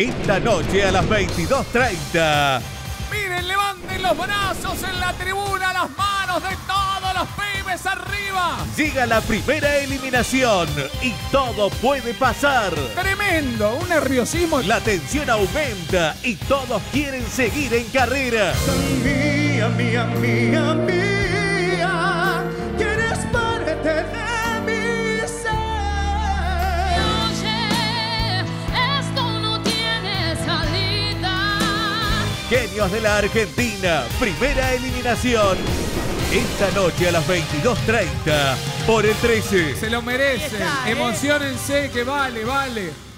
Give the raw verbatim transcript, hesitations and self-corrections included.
esta noche a las veintidós treinta. Miren, levanten los brazos en la tribuna, las manos de todos los pibes arriba. Llega la primera eliminación y todo puede pasar. Tremendo, un nerviosismo. La tensión aumenta y todos quieren seguir en carrera. Mía, mía, mía, mía, ¿quieres parte de mi ser? Oye, esto no tiene salida. Genios de la Argentina, primera eliminación. Esta noche a las veintidós treinta por el trece. Se lo merecen. Emociónense que vale, vale.